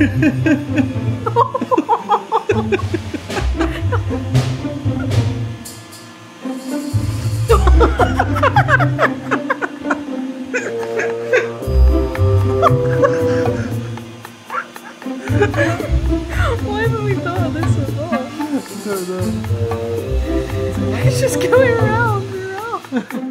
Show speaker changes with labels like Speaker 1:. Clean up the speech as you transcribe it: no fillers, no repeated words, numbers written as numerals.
Speaker 1: Why haven't we thought of this before? It's just going round and round.